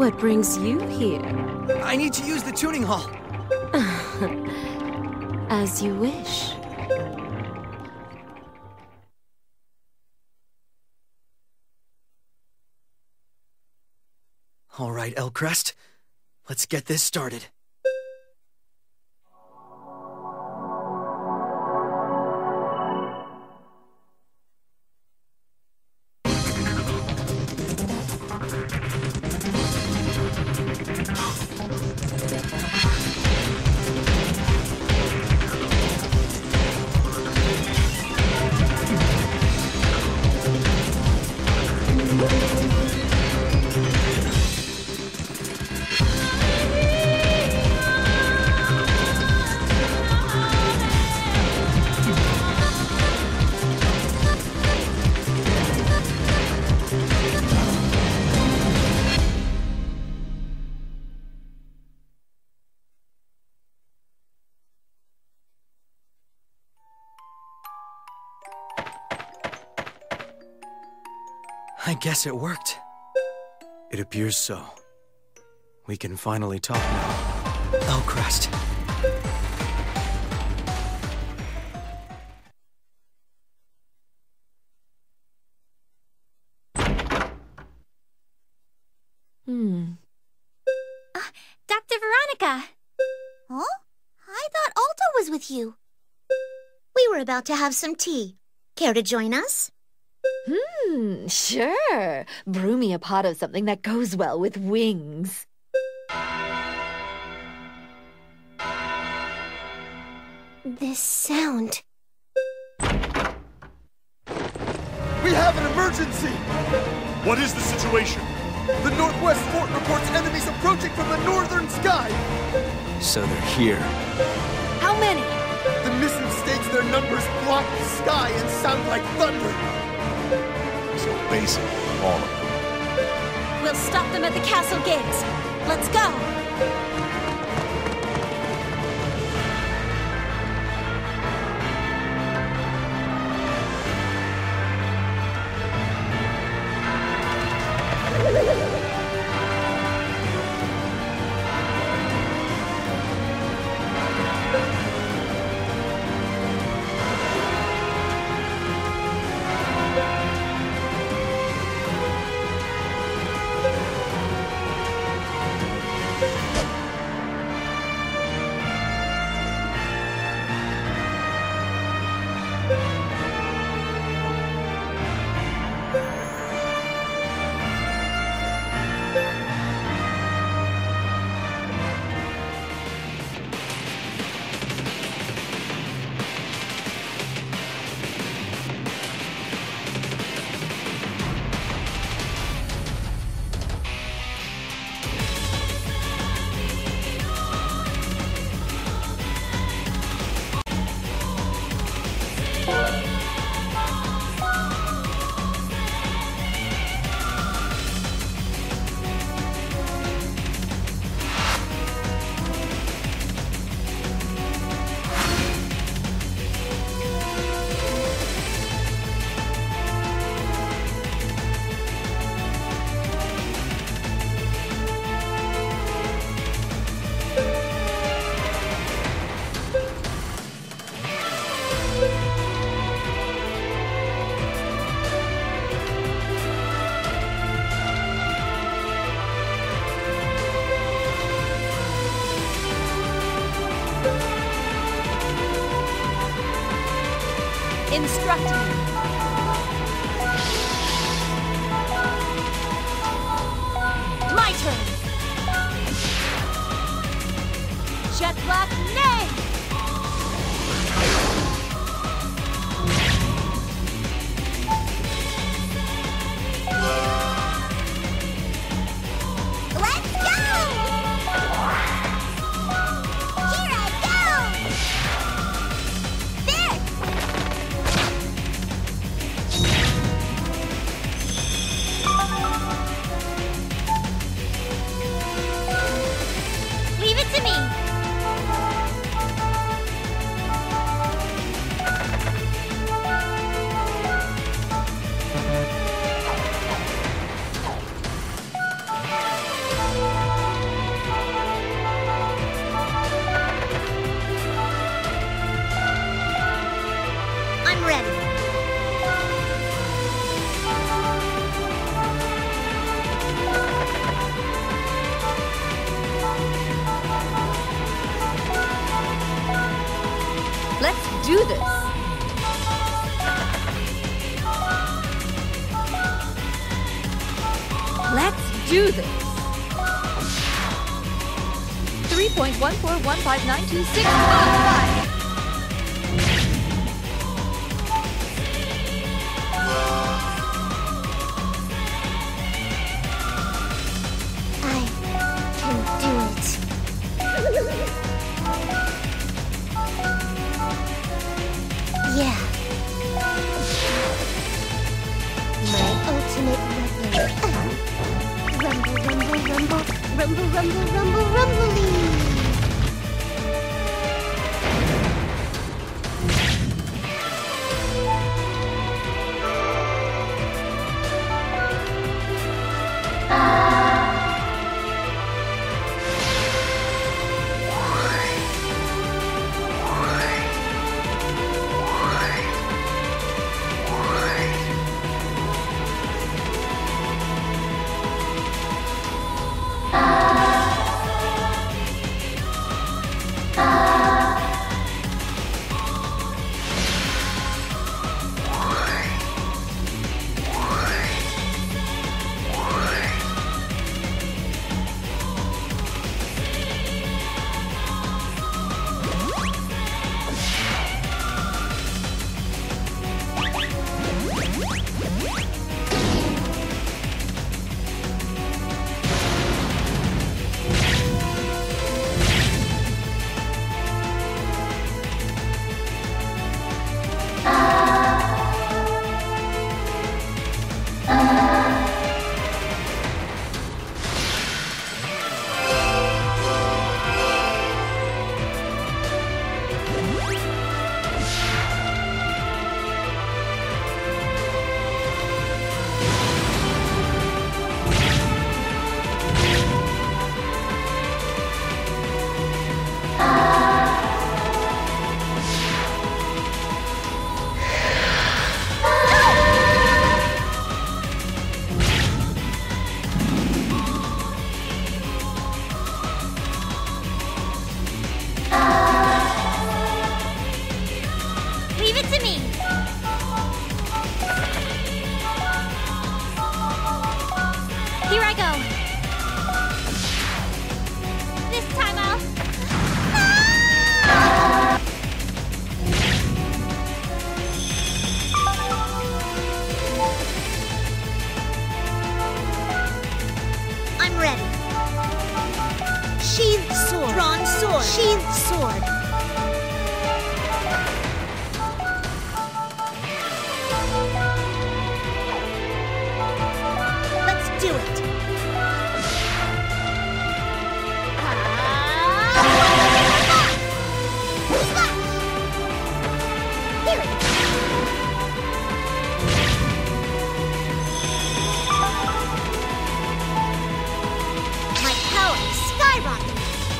What brings you here? I need to use the tuning hall. As you wish. All right, Elcrest. Let's get this started. I guess it worked. It appears so. We can finally talk now. Elcrest. Dr. Veronica! Huh? I thought Alto was with you. We were about to have some tea. Care to join us? Sure. Brew me a pot of something that goes well with wings. This sound. We have an emergency! What is the situation? The Northwest Fort reports enemies approaching from the northern sky! So they're here. How many? The missile states their numbers block the sky and sound like thunder! So basically, all of them. We'll stop them at the castle gates. Let's go! Instruct me. My turn! Jet block, nay! Let's go! Here I go! There! Leave it to me! ready. Let's do this. Let's do this. 3.14159265. Yeah. My ultimate weapon. Rumble, rumble, rumble, rumble, rumble, rumble, rumbly. Sheathed sword. Let's do it. Here it is. My power is skyrocketing.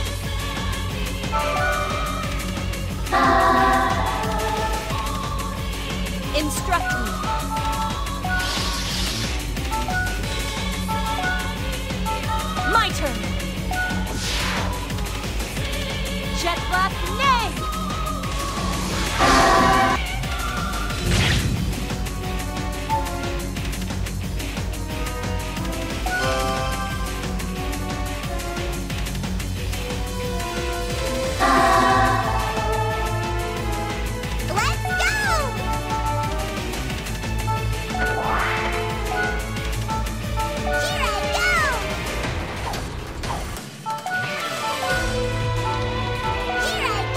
Instruct me. My turn. Jet blast, nay! Here I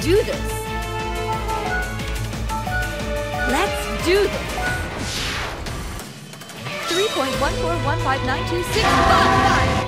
do this. Let's do this. 3.141592655.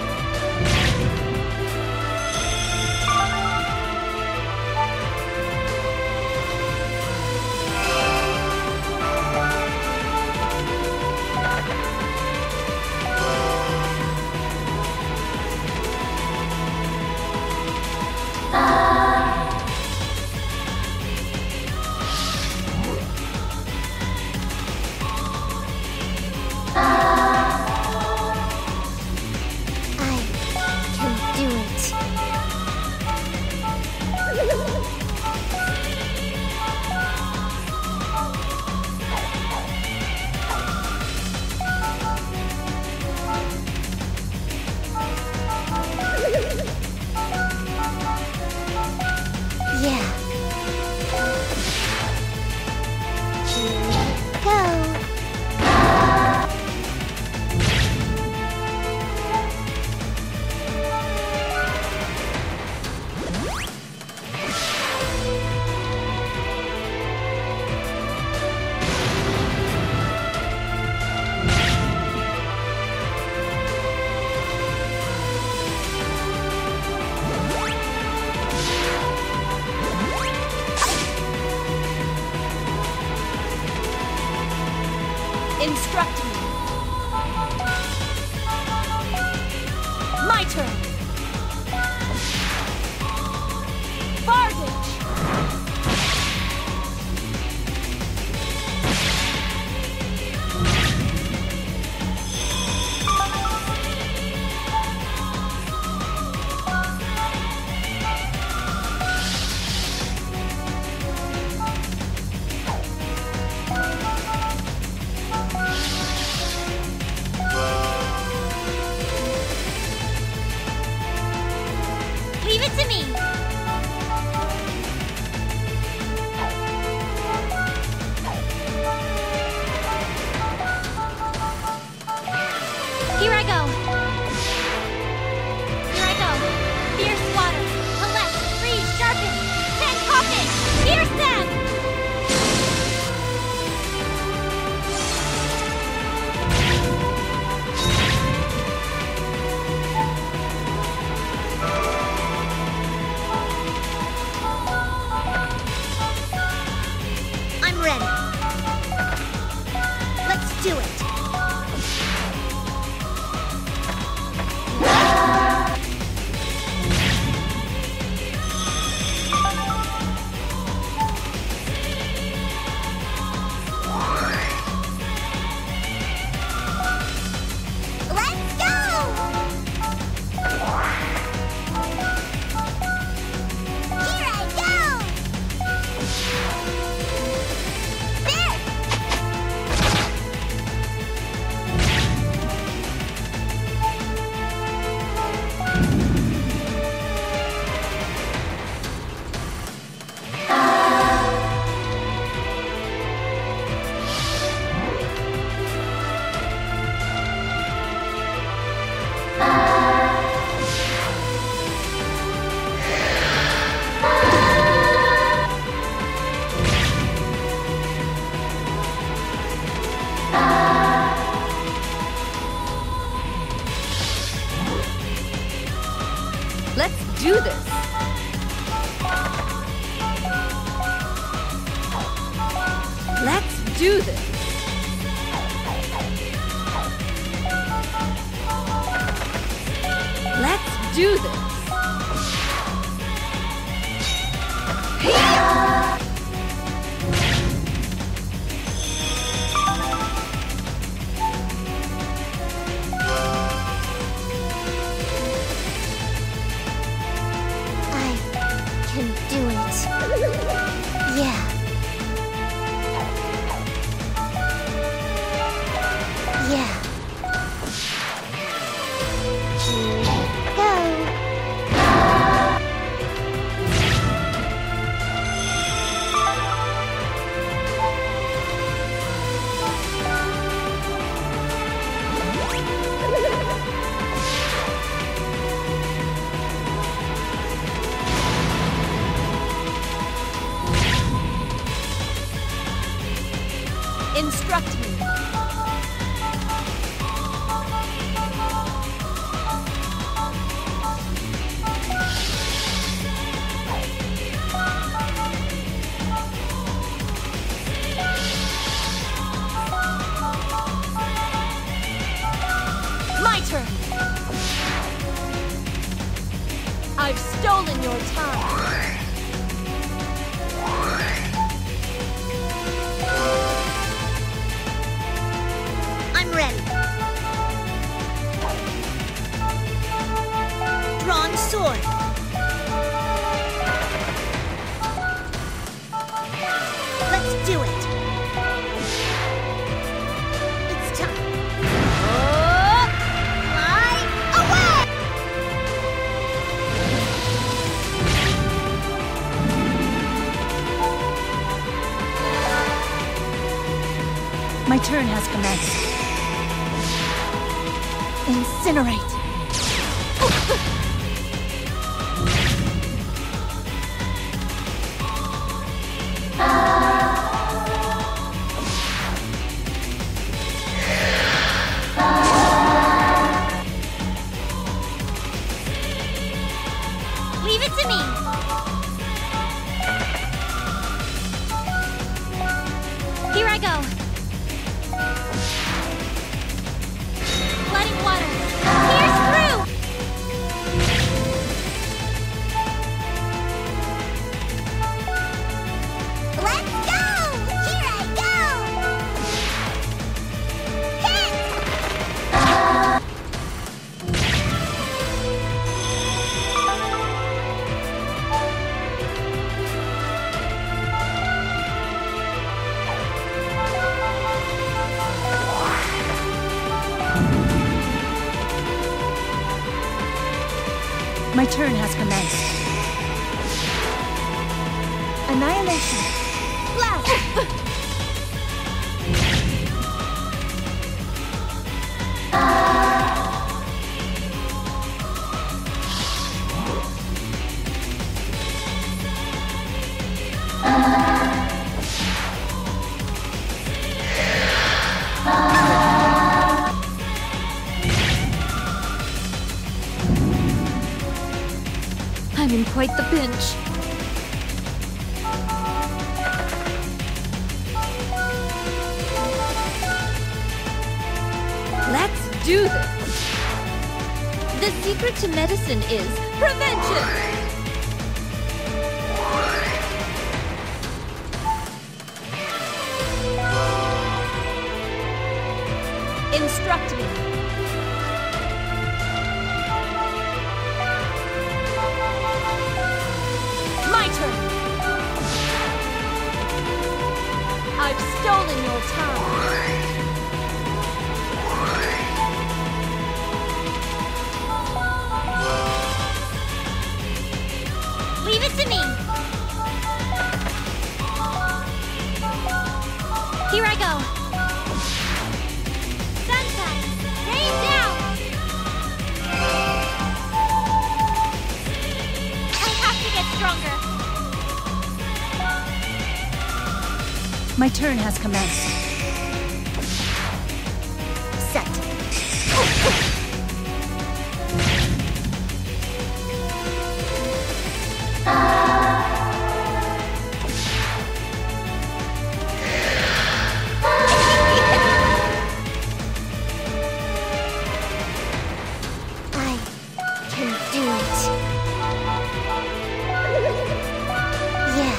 Instruct me. My turn. Bardage. Leave it to me. Here I go. Here I go. Fierce water. Collect. Freeze. Sharpen. Send. Coffin. Pierce them. I'm ready. Let's do it. Let's go! Here I go! There! Let's do this. Let's do this. Let's do this. I can do it. Yeah. Yeah. Go. Instruct me. My turn. I've stolen your time. I'm ready. Drawn sword. Let's do it. It's time. Oh, fly away! My turn has commenced. Incinerate! Leave it to me. Here I go. Flooding water. Pierce through. Let's go. Here I go. Hit. My turn has commenced. Annihilation! Blast! I'm in quite the pinch. Let's do this! The secret to medicine is prevention! Instruct me. My turn. I've stolen your time. Leave it to me. Here I go. Sunshine, rain down. I have to get stronger. My turn has commenced. Set. I can do it. Yeah.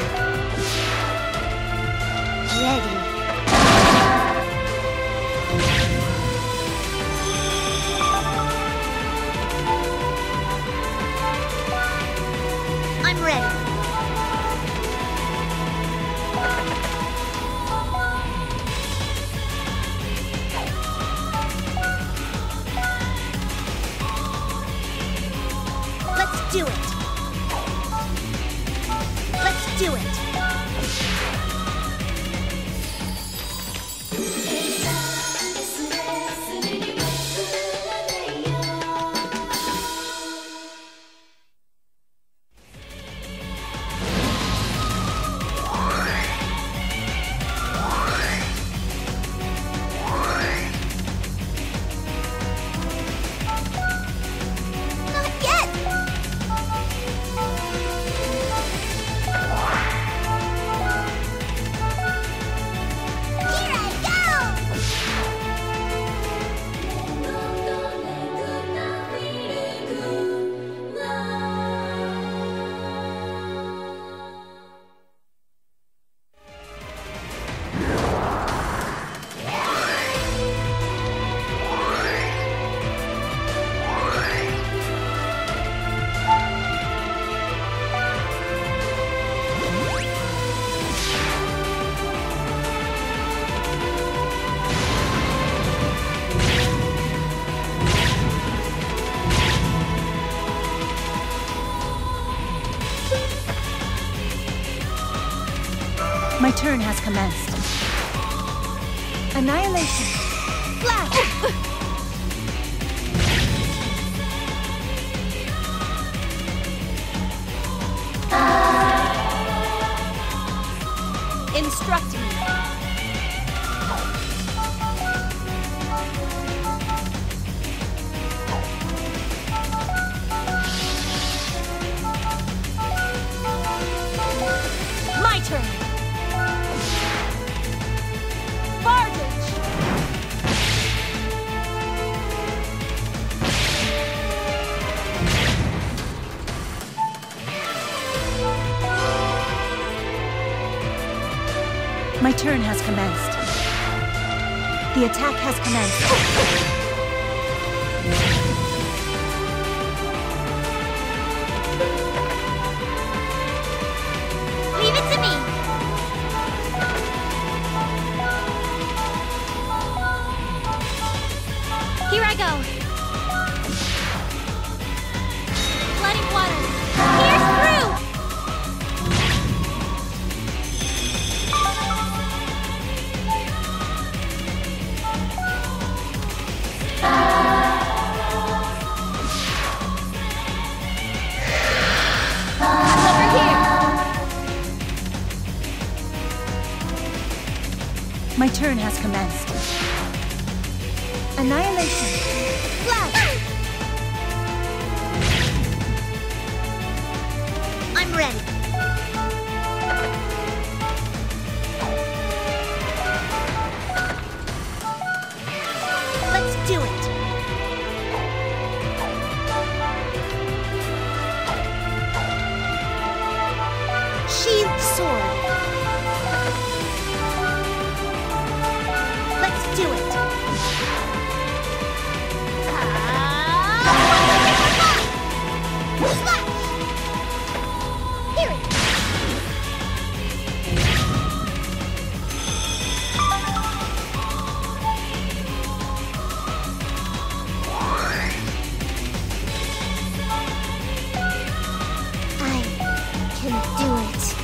Ready. I'm ready. Let's do it. Let's do it. turn has commenced. Annihilation. Flash! Instruct me. My turn. Bardage. My turn has commenced. The attack has commenced. Leave it to me. Here I go. Flooding water. Pierce through. My turn has commenced. Annihilation. Flash. I'm ready. Let's do it. Sheathed sword. Let's do it. Slash! Here it is. I can do it.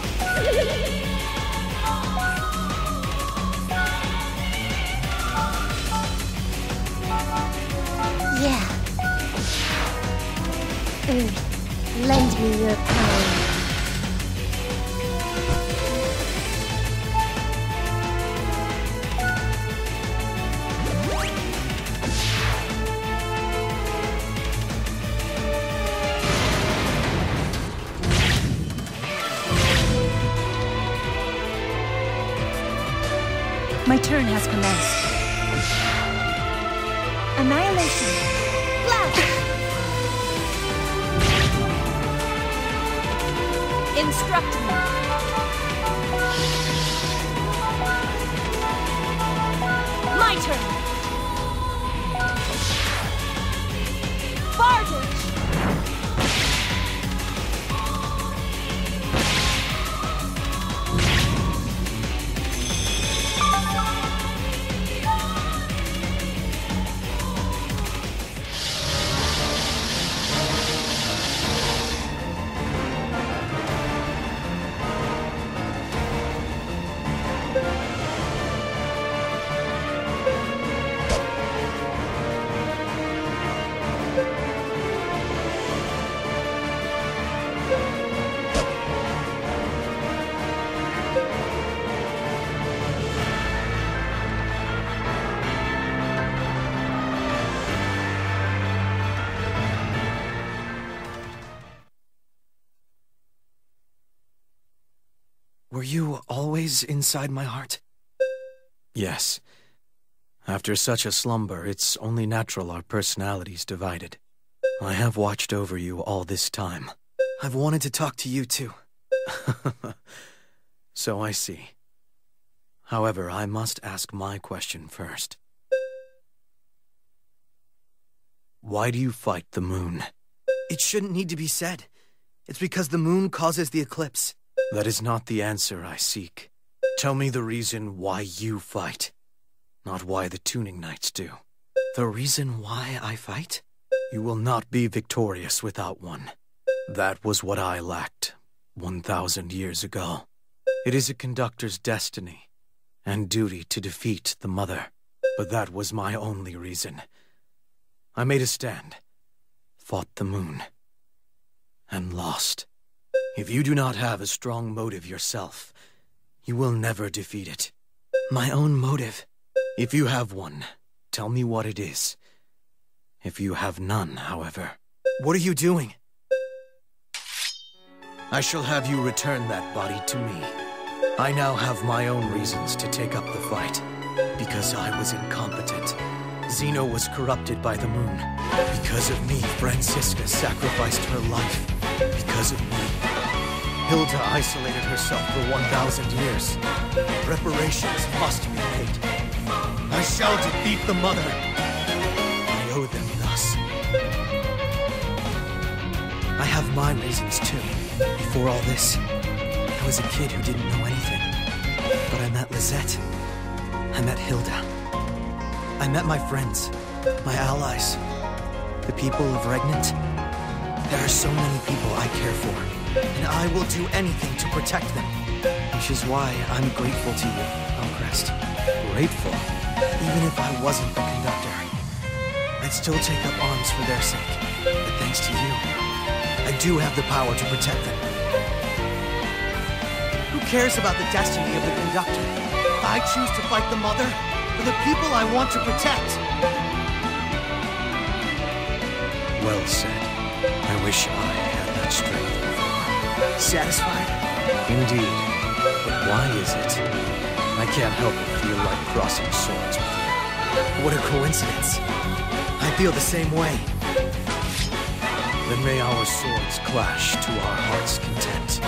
Yeah. Earth, lend me your power. My turn has commenced. Annihilation. Flash! Instruct me. My turn. Bardage. Were you always inside my heart? Yes. After such a slumber, it's only natural our personalities divided. I have watched over you all this time. I've wanted to talk to you too. So I see. However, I must ask my question first. Why do you fight the moon? It shouldn't need to be said. It's because the moon causes the eclipse. That is not the answer I seek. Tell me the reason why you fight, not why the tuning knights do. The reason why I fight? You will not be victorious without one. That was what I lacked 1,000 years ago. It is a conductor's destiny and duty to defeat the mother. But that was my only reason. I made a stand, fought the moon, and lost. If you do not have a strong motive yourself, you will never defeat it. My own motive? If you have one, tell me what it is. If you have none, however. What are you doing? I shall have you return that body to me. I now have my own reasons to take up the fight. Because I was incompetent. Zeno was corrupted by the moon. Because of me, Francisca sacrificed her life. Because of me, Hilda isolated herself for 1,000 years. Reparations must be made. I shall defeat the mother. I owe them thus. I have my reasons too. Before all this, I was a kid who didn't know anything. But I met Lisette. I met Hilda. I met my friends, my allies, the people of Regnant. There are so many people I care for, and I will do anything to protect them. Which is why I'm grateful to you, Elcrest. Grateful? Even if I wasn't the conductor, I'd still take up arms for their sake. But thanks to you, I do have the power to protect them. Who cares about the destiny of the conductor? I choose to fight the mother for the people I want to protect. Well said. I wish I had that strength before. Satisfied? Indeed. But why is it? I can't help but feel like crossing swords with you. What a coincidence. I feel the same way. Then may our swords clash to our heart's content.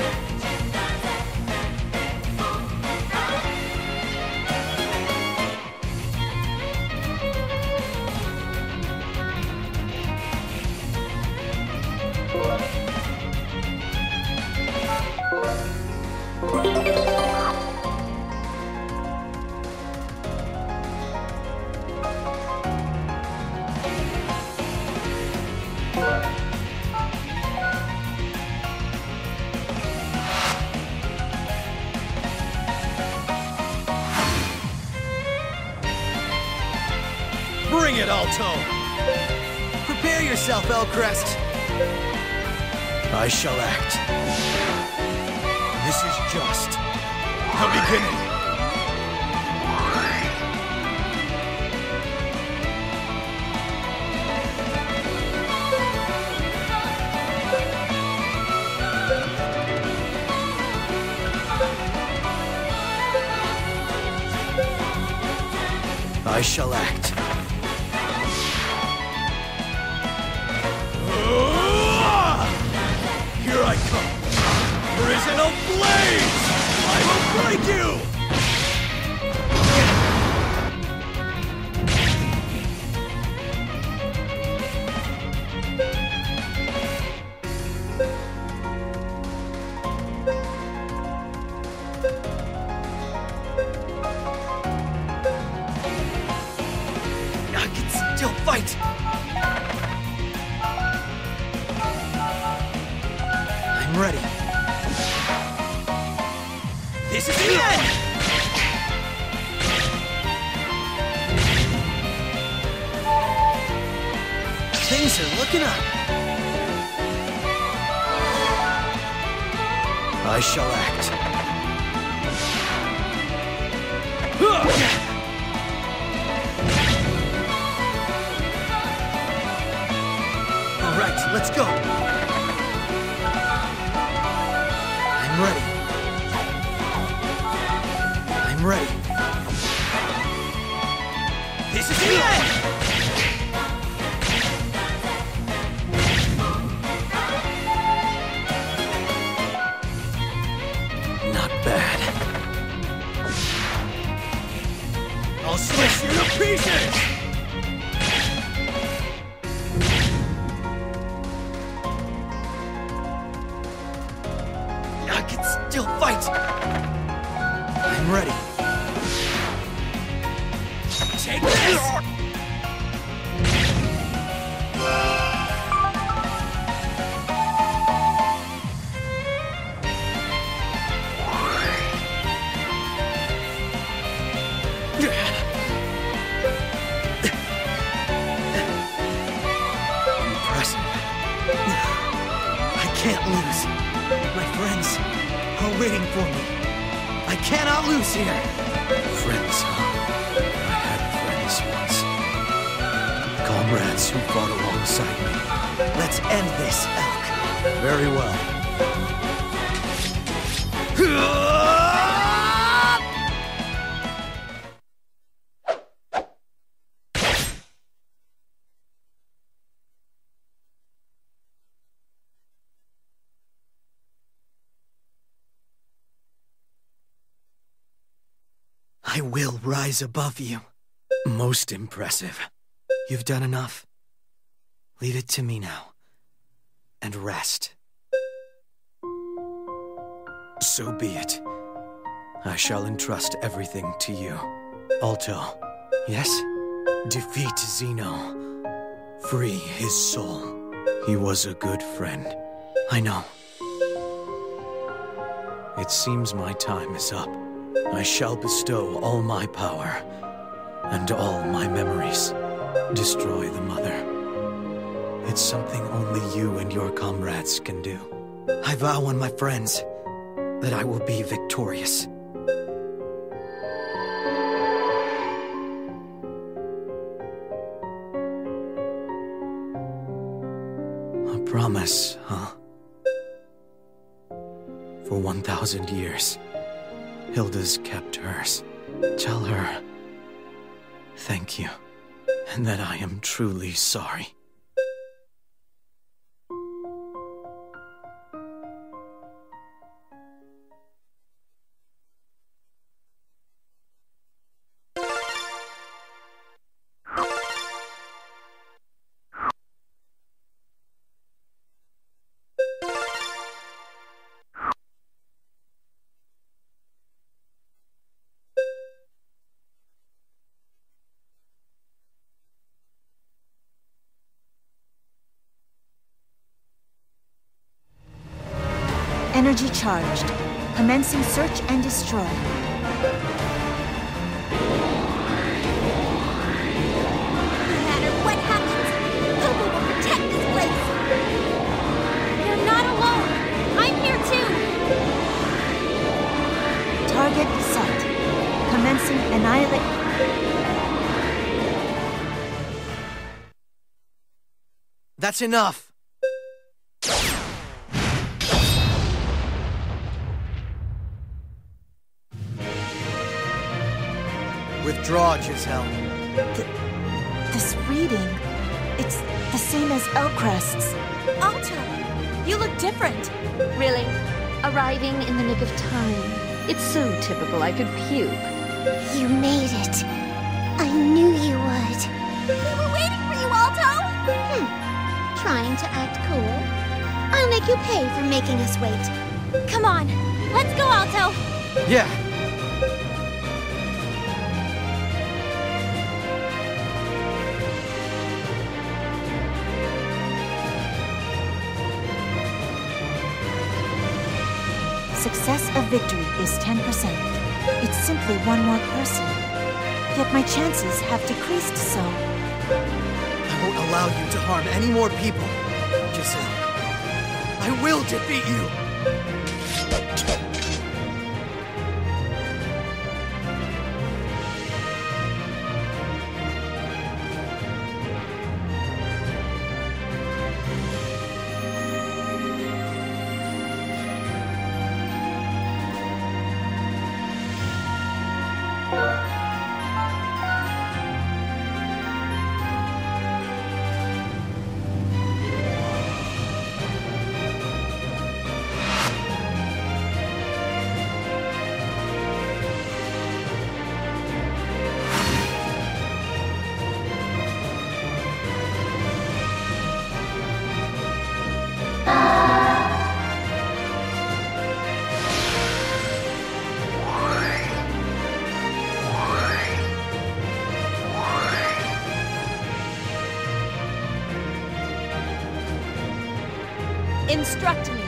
Bring it, Alto! Prepare yourself, Elcrest. I shall act. This is just The beginning! I shall act. Here I come! Prison of Blaze! I will break you! I can still fight! I'm ready. This is the end! Things are looking up. I shall act. All right, let's go. I'm ready. I'm ready. This is the end! Not bad. I'll slice you to pieces! I can still fight. I'm ready. Take this! waiting for me. I cannot lose here. Friends, huh? I had friends once. Comrades who fought alongside me. Let's end this, Elk. Very well. I will rise above you. Most impressive. You've done enough. Leave it to me now. And rest. So be it. I shall entrust everything to you. Alto. Yes? Defeat Zeno. Free his soul. He was a good friend. I know. It seems my time is up. I shall bestow all my power and all my memories. Destroy the Mother. It's something only you and your comrades can do. I vow on my friends that I will be victorious. A promise, huh? For 1,000 years, Hilda's kept hers. Tell her thank you, and that I am truly sorry. Energy charged. Commencing search and destroy. No matter what happens, Lobo will protect this place. You're not alone. I'm here too. Target set. Commencing annihilate. That's enough! Withdraw, Giselle. This reading, it's the same as Elcrest's. Alto, you look different. Really? Arriving in the nick of time. It's so typical I could puke. You made it. I knew you would. We were waiting for you, Alto! Trying to act cool? I'll make you pay for making us wait. Come on, let's go, Alto! Yeah. Success of victory is 10%. It's simply one more person. Yet my chances have decreased so. I won't allow you to harm any more people, Giselle. I will defeat you! Instruct me.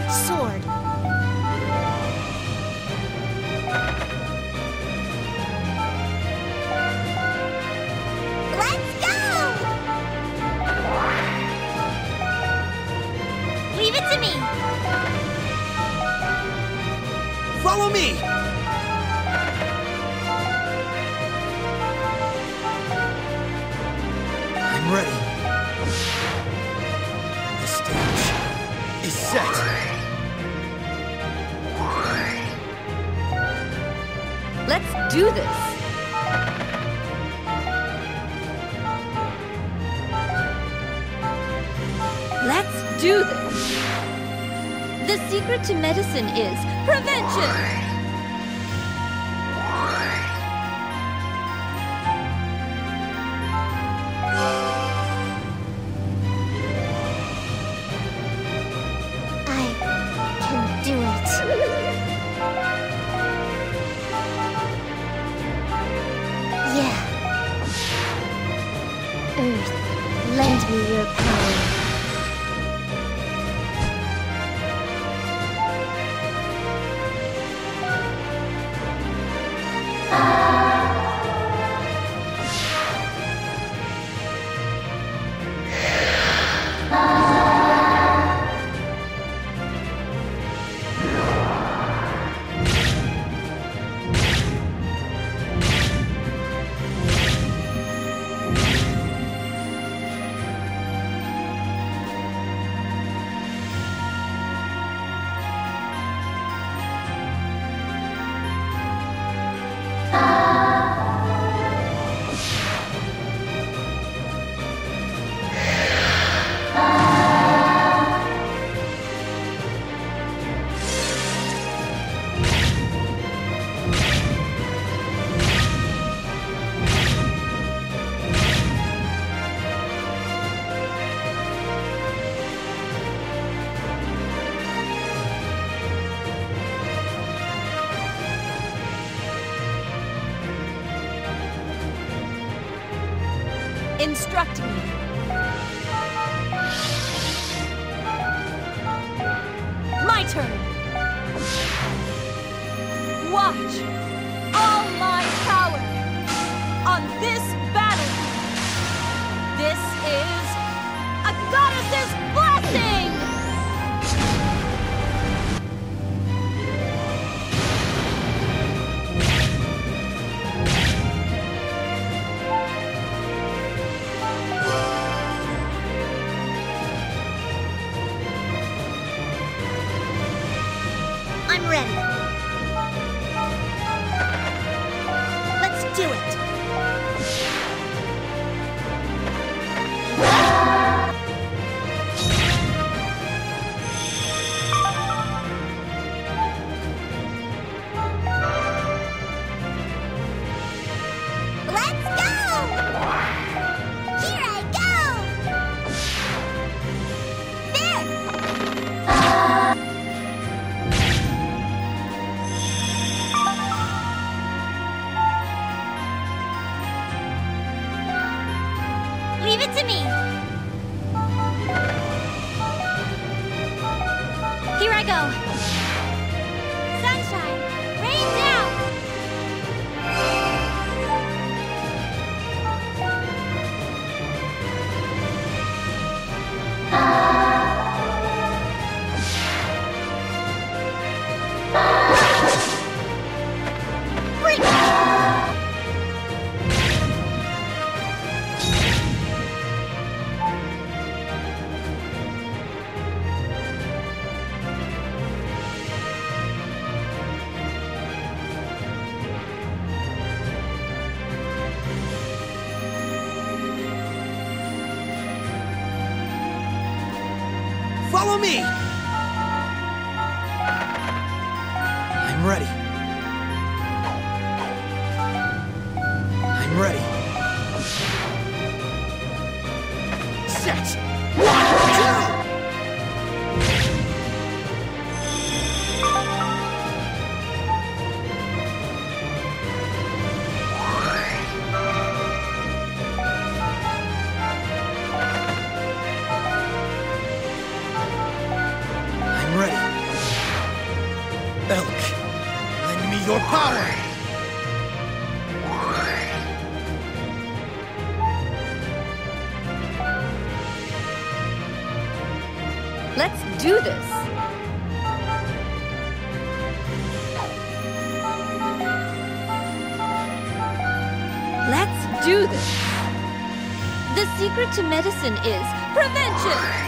sword. Let's go! Leave it to me. Follow me! I'm ready. The stage is set. Let's do this. Let's do this. The secret to medicine is prevention. I can do it. Yeah. Earth, lend me your power. Instruct me. My turn. Watch all my power on this battlefield. This is a goddess's blessing! I'm ready. Let's do it. Let's go! Here I go! There! Leave it to me. Here I go. Sunshine, rain down. Break. Follow me! I'm ready. I'm ready. Set! 1, 2! I'm ready. your power! Let's do this! Let's do this! The secret to medicine is prevention!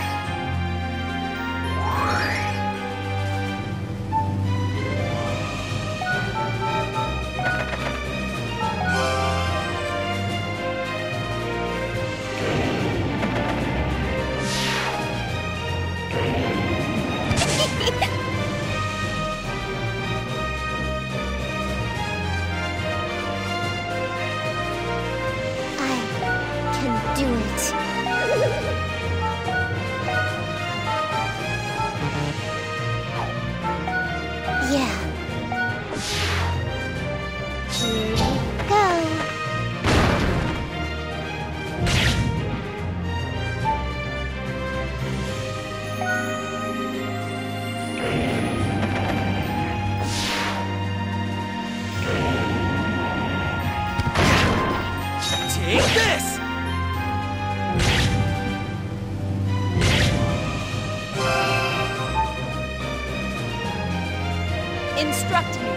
Instruct me.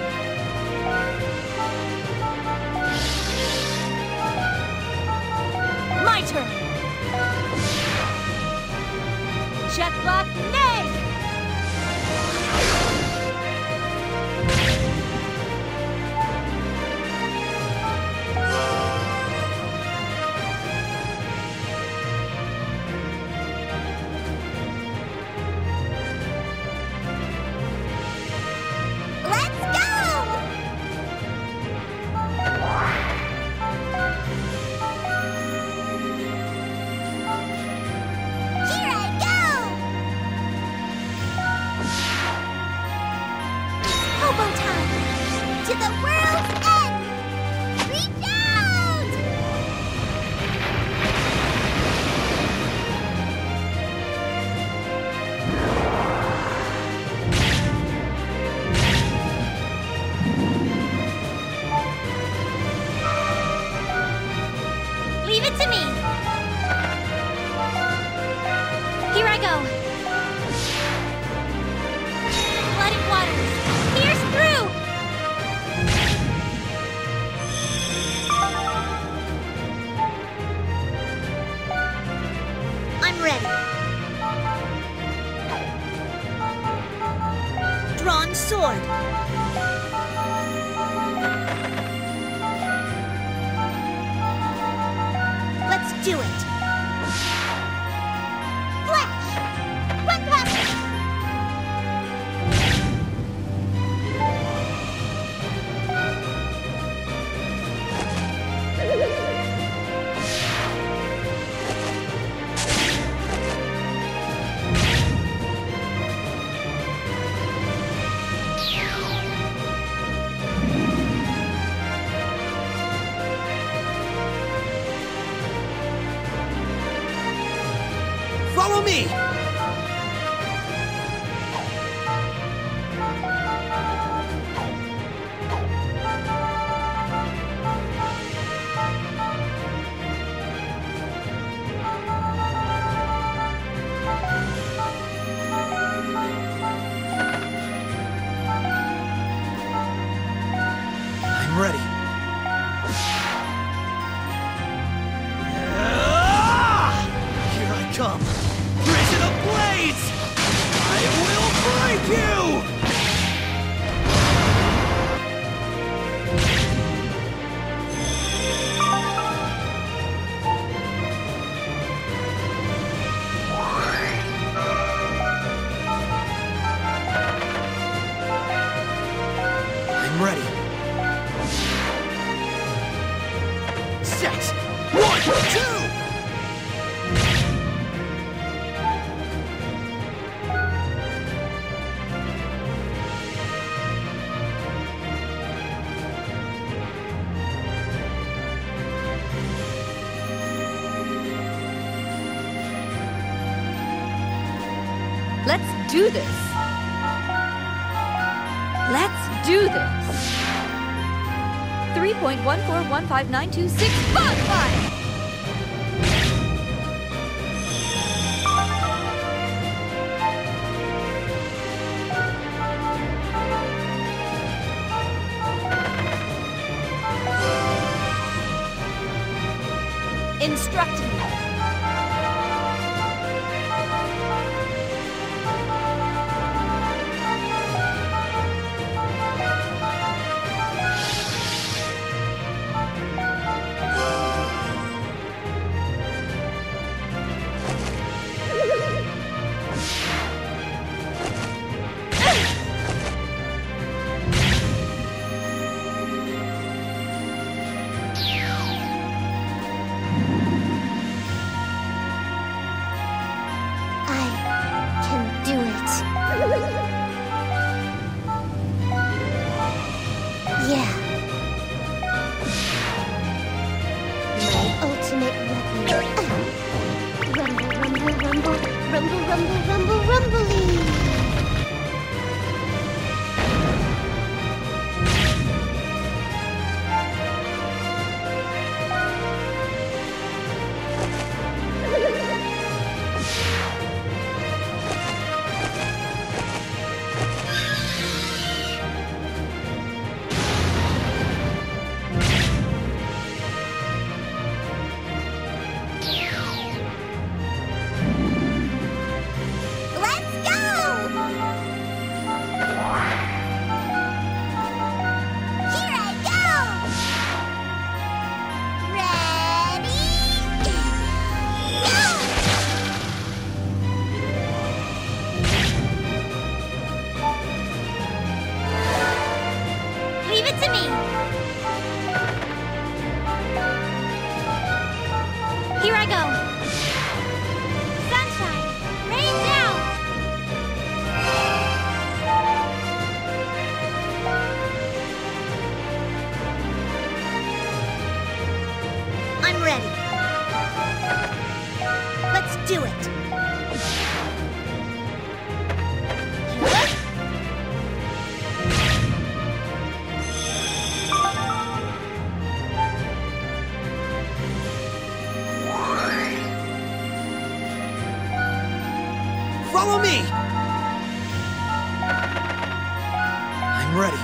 My turn. Jet block, nay! Do it! Flash! Run past it! Follow me! I'm ready. Here I come. Prison of Blades! I will break you! I'm ready. Set! 1, 2! Let's do this. Let's do this. 3.1415926 bonfire! Instruct me. Follow me! I'm ready.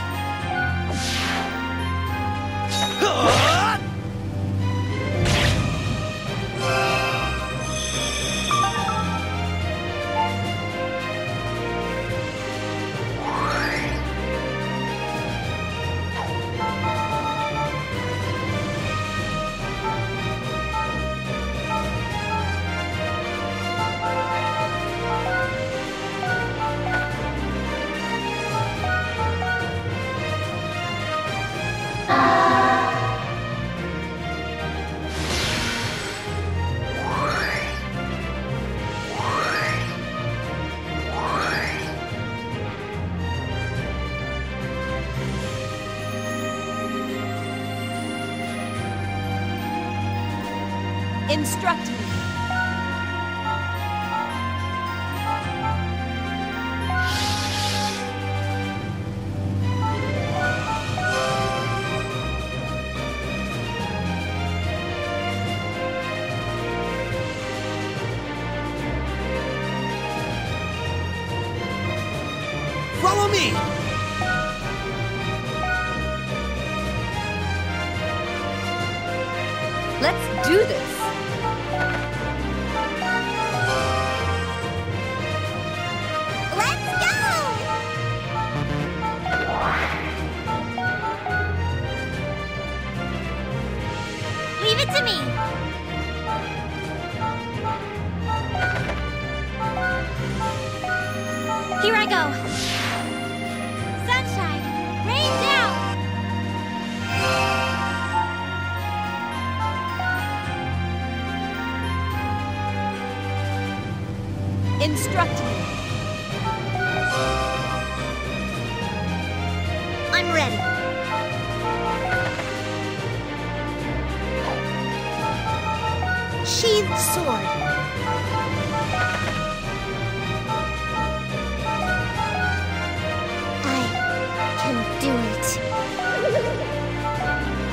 Instruct me. Follow me! Let's do this. Leave it to me! Here I go! Sunshine! Rain down! Instruct me. I'm ready. Sheathed sword. I can do it.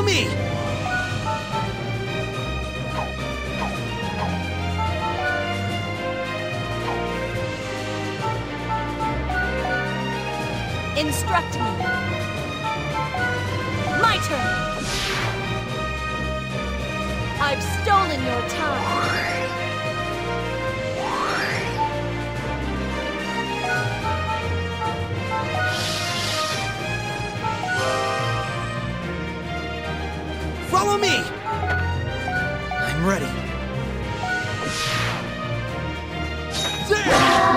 me! Instruct me. My turn. I've stolen your time. Follow me! I'm ready. There!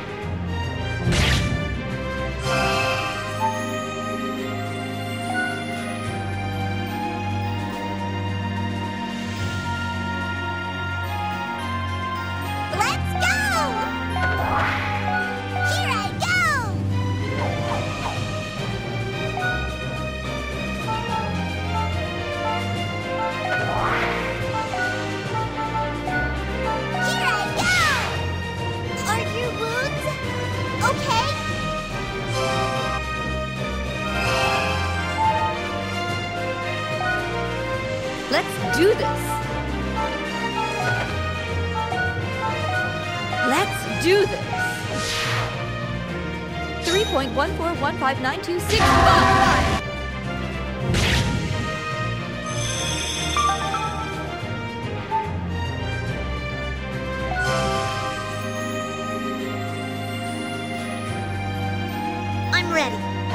Let's do this. Let's do this. 3.14159265. I'm ready.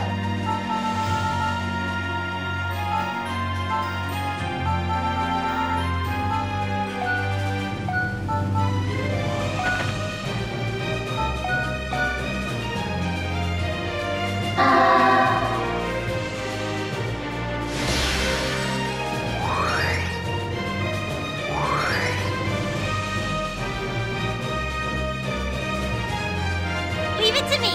Leave it to me.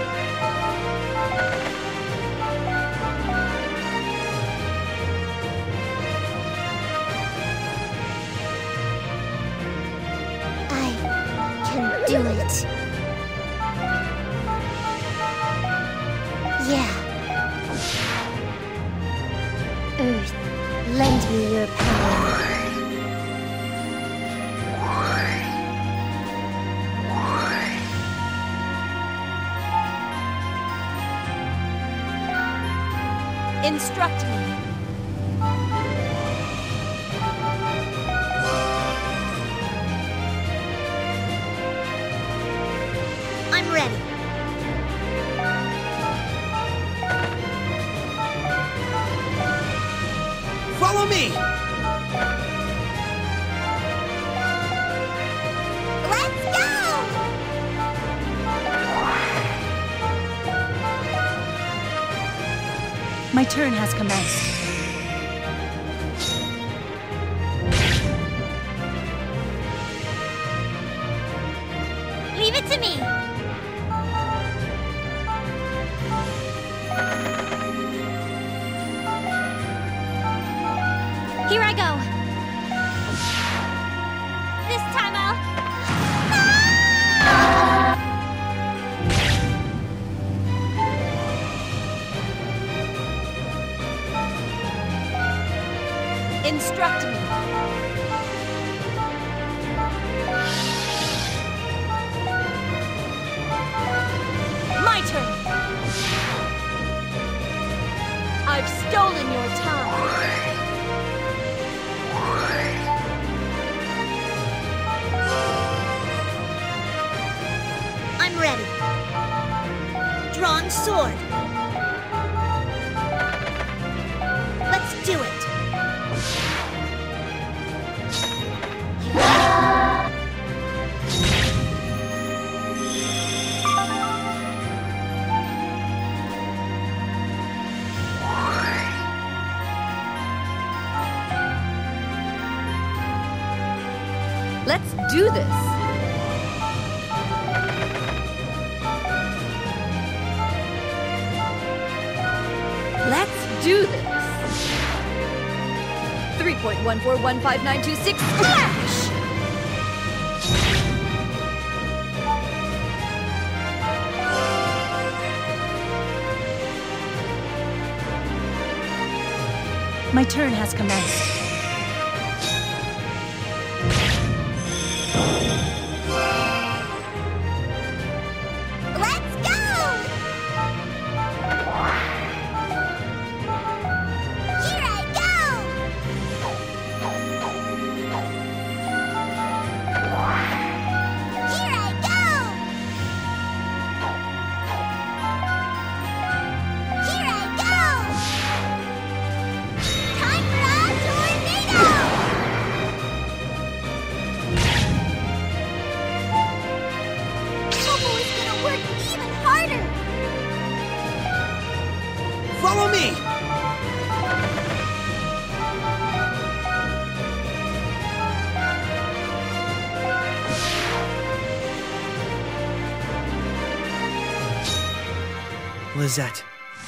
I can do it. Yeah. Earth, lend me your power. Instruct me. I'm ready. Follow me! Let's go! My turn has commenced. Leave it to me. Here I go. This time I'll... Instruct me. My turn. I've stolen your time. I'm ready. Drawn sword. Let's do it. Let's do this. Let's do this. 3.14159265. Splash! My turn has commenced. Let's go! Here I go! Here I go! Here I go! Time for a tornado! Noble is gonna work even harder! Follow me! Lizette.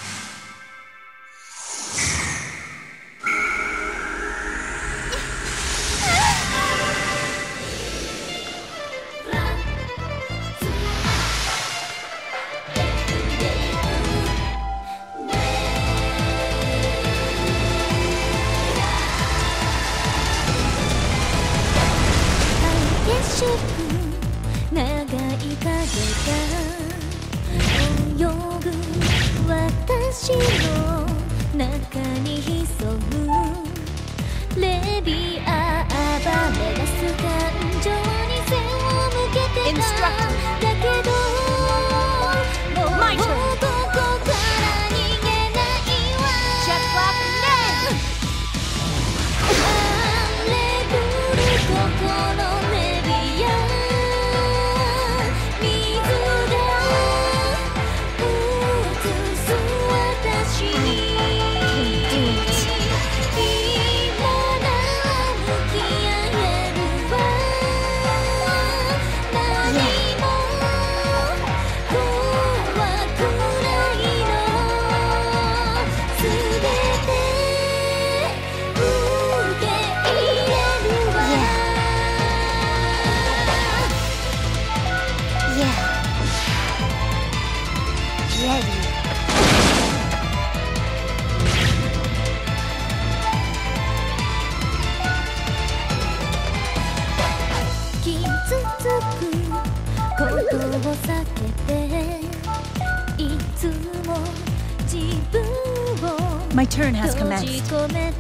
My turn has commenced.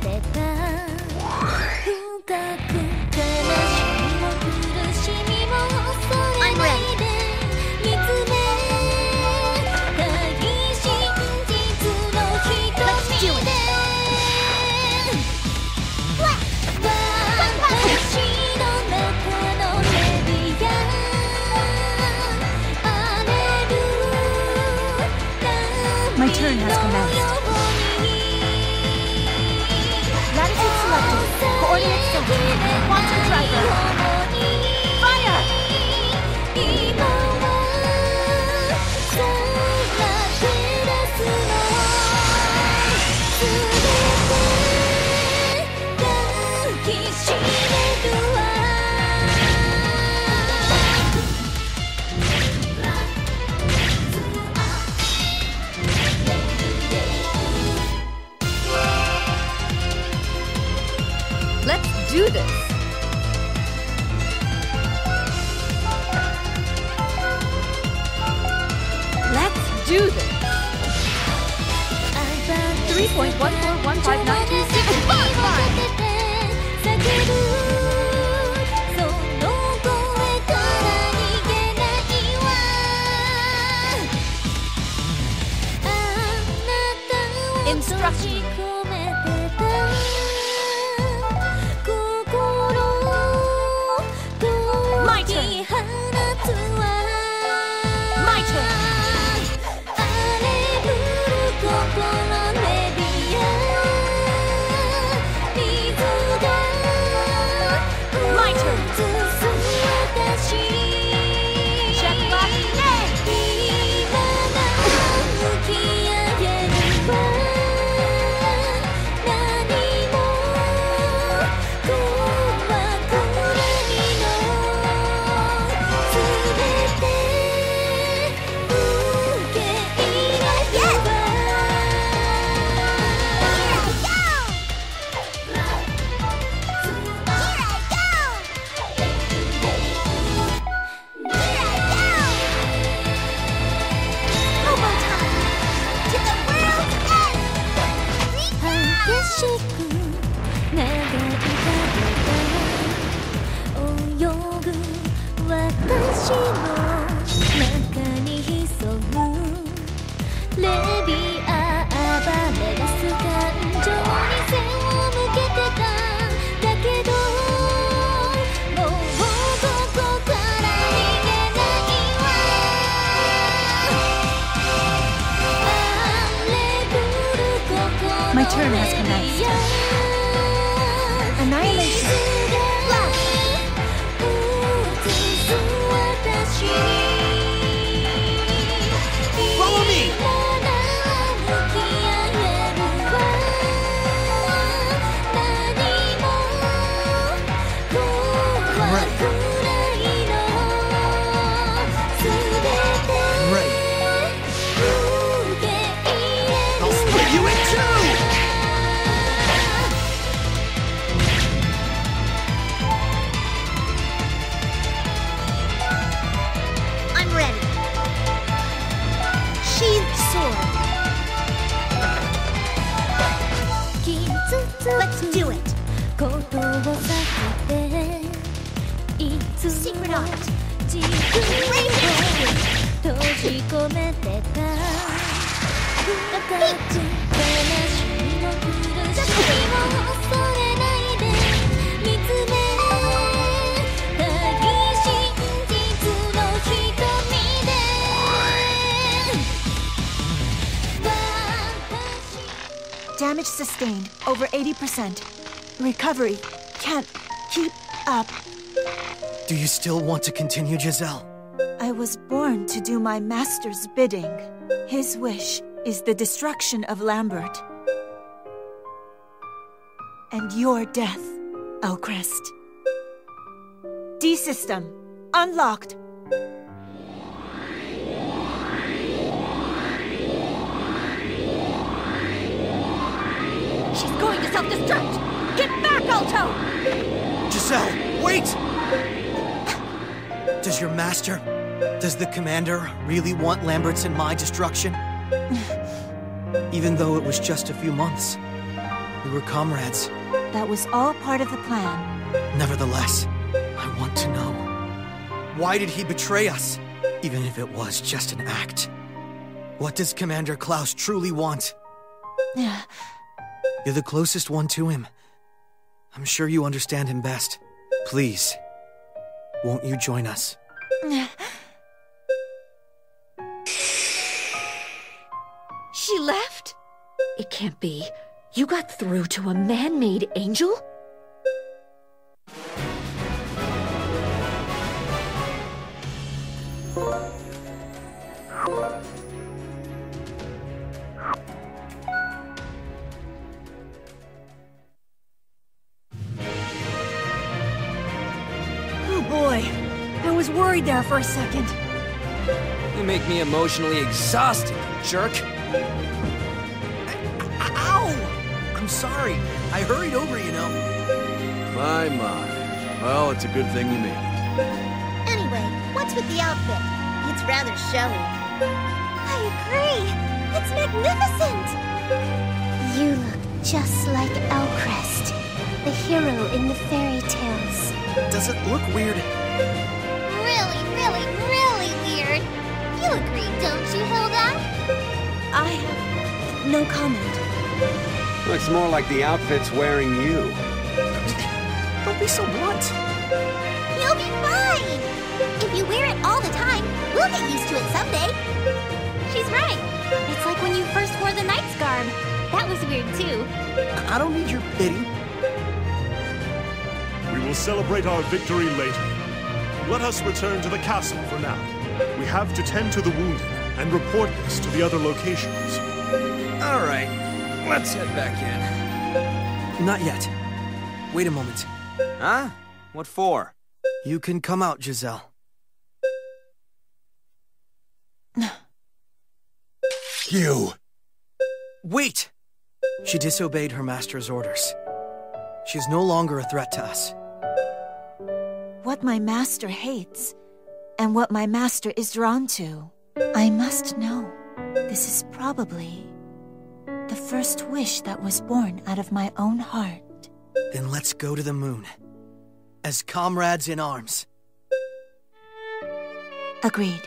I'm ready. Let's do it. My turn has commenced. Latitude selected. Coordinates set. Quantum driver. Fire! Let's do this. Let's do this. 3.1415926. Instruction. My turn. My turn. My turn. Check lock. turn has commenced. Annihilation. Follow me! Let's do it! Secret art! Damage sustained, over 80%. Recovery can't keep up. Do you still want to continue, Giselle? I was born to do my master's bidding. His wish is the destruction of Lambert. And your death, Elcrest. D-System, unlocked. She's going to self-destruct! Get back, Alto! Giselle, wait! Does your master, does the commander really want Lambert's and my destruction? Even though it was just a few months. We were comrades. That was all part of the plan. Nevertheless, I want to know. Why did he betray us? Even if it was just an act. What does Commander Klaus truly want? You're the closest one to him. I'm sure you understand him best. Please, won't you join us? She left? It can't be. You got through to a man-made angel? Oh boy, I was worried there for a second. You make me emotionally exhausted, jerk. Ow! I'm sorry. I hurried over, you know. My. Well, it's a good thing you made it. Anyway, what's with the outfit? It's rather showy. I agree. It's magnificent. You look just like Elcrest, the hero in the fairy tales. Does it look weird? Really, really, really weird. You agree, don't you, Hilda? I have no comment. Looks more like the outfit's wearing you. Don't be so blunt. You'll be fine. If you wear it all the time, we'll get used to it someday. She's right. It's like when you first wore the knight's garb. That was weird, too. I don't need your pity. We will celebrate our victory later. Let us return to the castle for now. We have to tend to the wounded and report this to the other locations. All right, let's head back in. Not yet. Wait a moment. Huh? What for? You can come out, Giselle. You! Wait! She disobeyed her master's orders. She is no longer a threat to us. What my master hates, and what my master is drawn to. I must know. This is probably the first wish that was born out of my own heart. Then let's go to the moon. As comrades in arms. Agreed.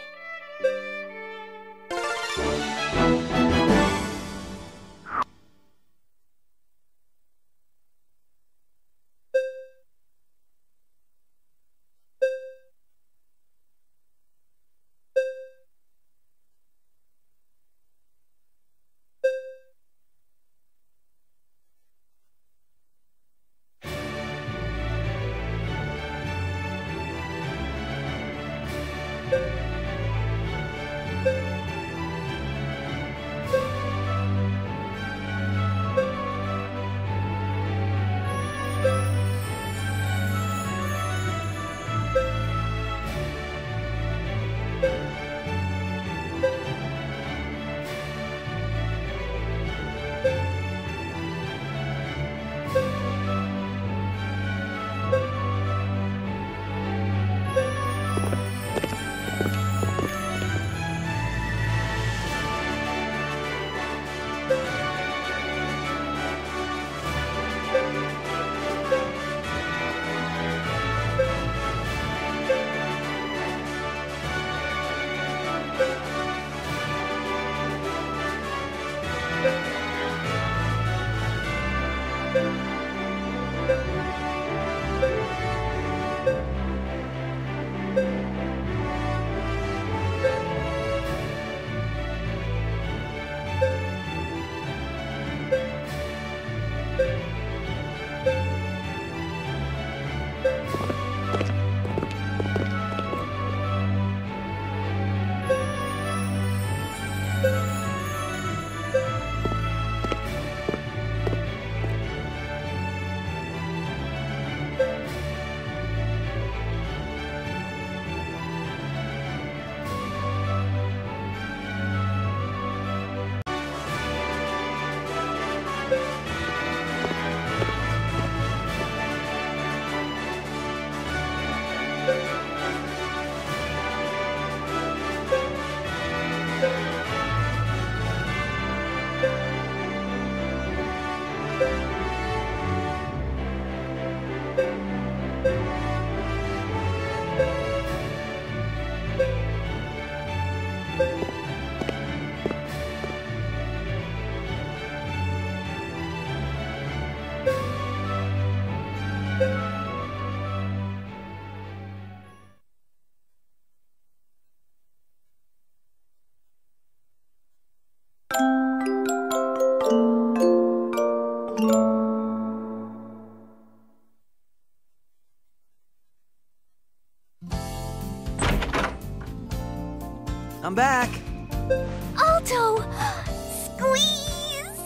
I'm back. Alto! Squeeze!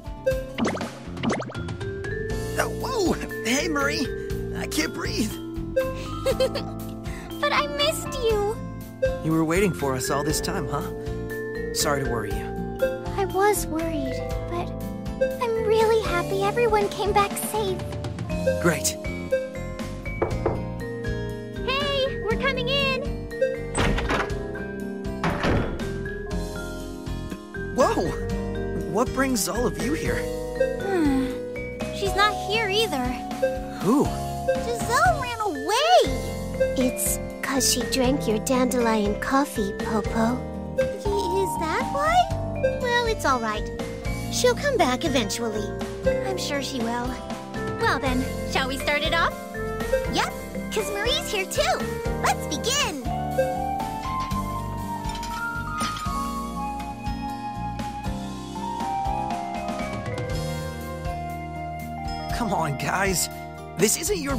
Oh, whoa! Hey, Marie. I can't breathe. But I missed you. You were waiting for us all this time, huh? Sorry to worry you. I was worried, but I'm really happy everyone came back safe. Great. Hey, we're coming in. Whoa! What brings all of you here? She's not here either. Who? Giselle ran away. It's 'cause she drank your dandelion coffee, Popo. Is that why? Well, it's all right. She'll come back eventually. I'm sure she will. Well then, shall we start it off? Yep, 'cause Marie's here too. Let's begin. Come on, guys. This isn't your...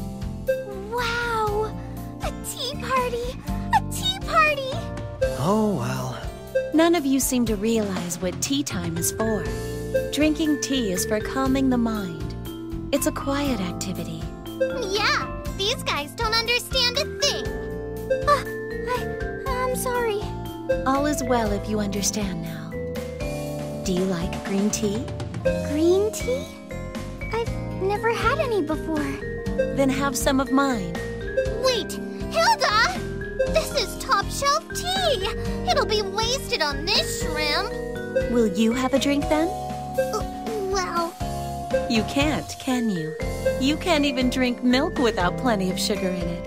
Wow! A tea party! A tea party! Oh, well. None of you seem to realize what tea time is for. Drinking tea is for calming the mind. It's a quiet activity. Yeah, these guys don't understand a thing. I'm sorry. All is well if you understand now. Do you like green tea? Green tea? I've never had any before. Then have some of mine. Wait, Hilda! This is top shelf tea! It'll be wasted on this shrimp. Will you have a drink then? Well... You can't, can you? You can't even drink milk without plenty of sugar in it.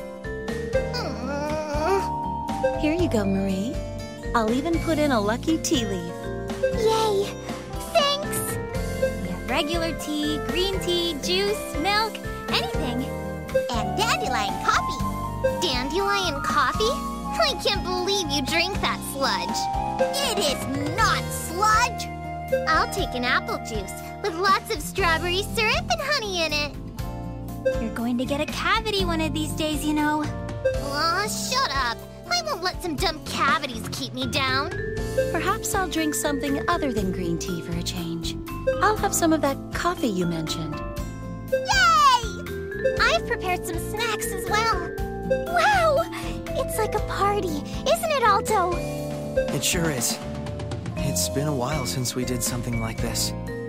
Here you go, Marie. I'll even put in a lucky tea leaf. Yay! Thanks! We have regular tea, green tea, juice, milk, anything. And dandelion coffee. Dandelion coffee? I can't believe you drink that sludge. It is not sludge! I'll take an apple juice with lots of strawberry syrup and honey in it. You're going to get a cavity one of these days, you know. Aw, shut up. I won't let some dumb cavities keep me down. Perhaps I'll drink something other than green tea for a change. I'll have some of that coffee you mentioned. Yay! I've prepared some snacks as well. Wow! It's like a party, isn't it, Alto? It sure is. It's been a while since we did something like this.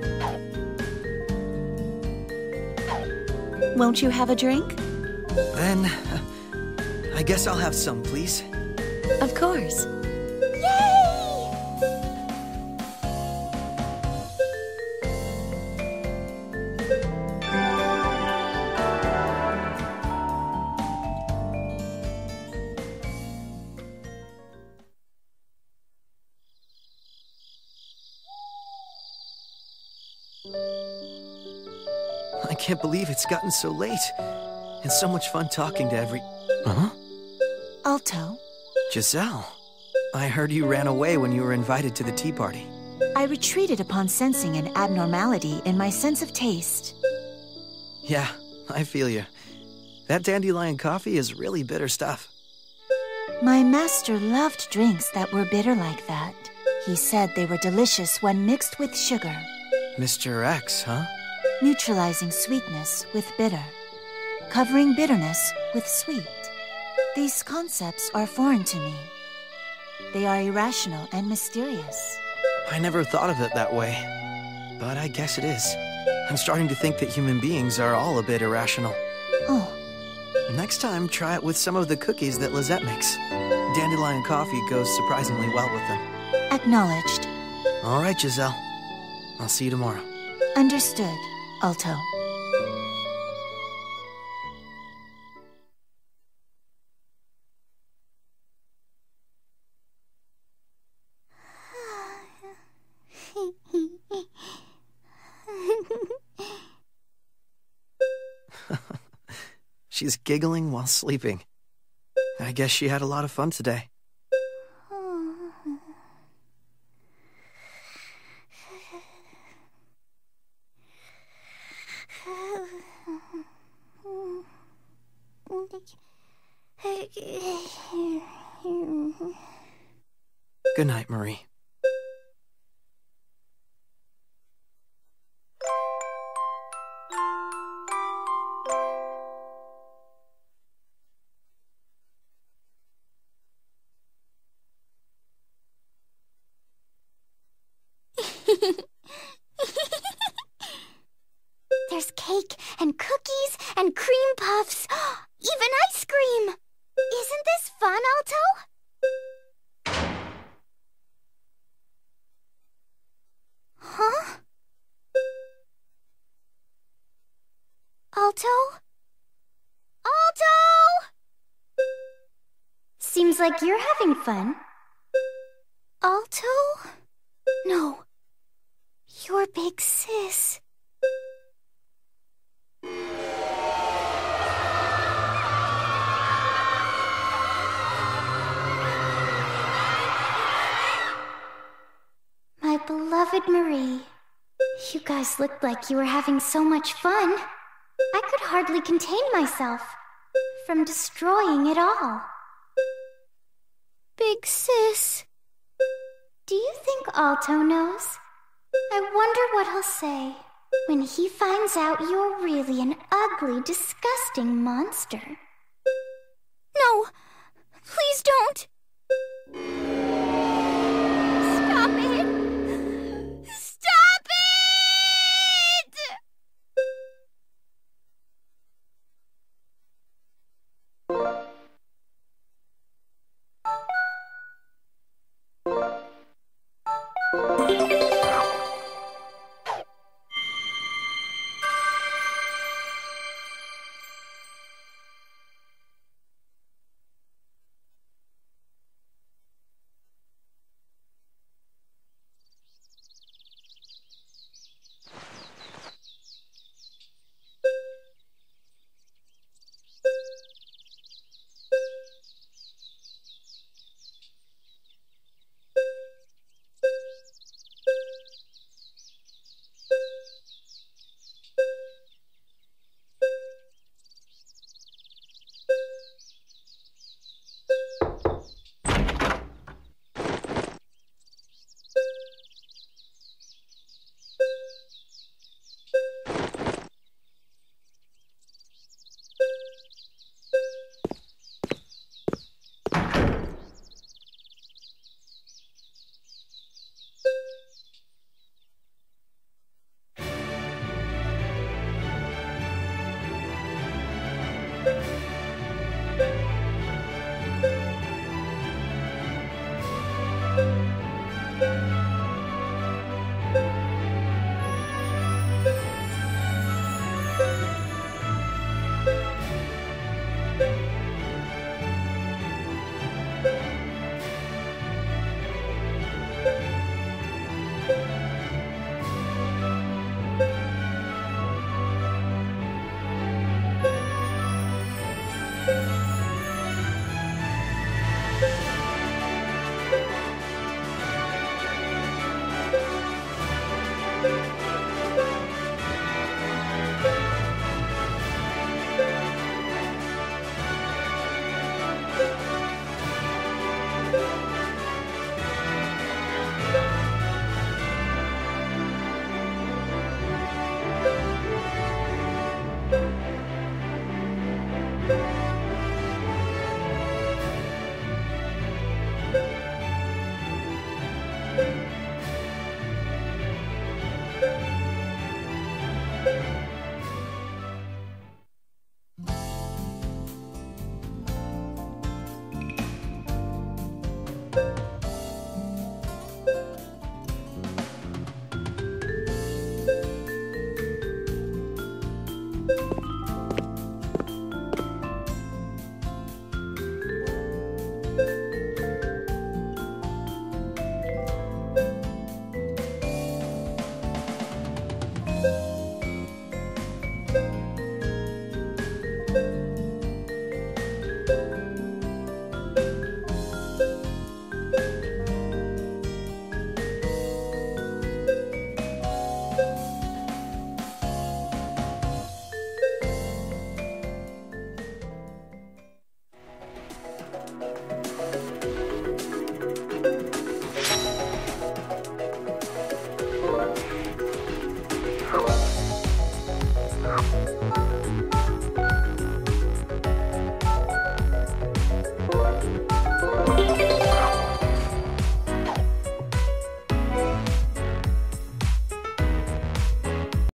Won't you have a drink? Then, I guess I'll have some, please. Of course. Yay! I can't believe it's gotten so late. It's so much fun talking to every... Huh? Alto, Giselle, I heard you ran away when you were invited to the tea party. I retreated upon sensing an abnormality in my sense of taste. Yeah, I feel you. That dandelion coffee is really bitter stuff. My master loved drinks that were bitter like that. He said they were delicious when mixed with sugar, Mr. X, huh? neutralizing sweetness with bitter, covering bitterness with sweet. These concepts are foreign to me. They are irrational and mysterious. I never thought of it that way, but I guess it is. I'm starting to think that human beings are all a bit irrational. Oh, Next time, try it with some of the cookies that Lizette makes. Dandelion coffee goes surprisingly well with them. acknowledged. All right, Giselle. I'll see you tomorrow. Understood, Alto. She's giggling while sleeping. I guess she had a lot of fun today. Good night, Marie. There's cake and cookies and cream puffs. Even ice cream. Isn't this fun, Alto? Huh? Alto? Alto! Seems like you're having fun. Alto? No. Your big sis. My beloved Marie. You guys looked like you were having so much fun. I could hardly contain myself from destroying it all. Big sis. Do you think Alto knows? I wonder what he'll say when he finds out you're really an ugly, disgusting monster. No! Please don't! Stop it! Stop it!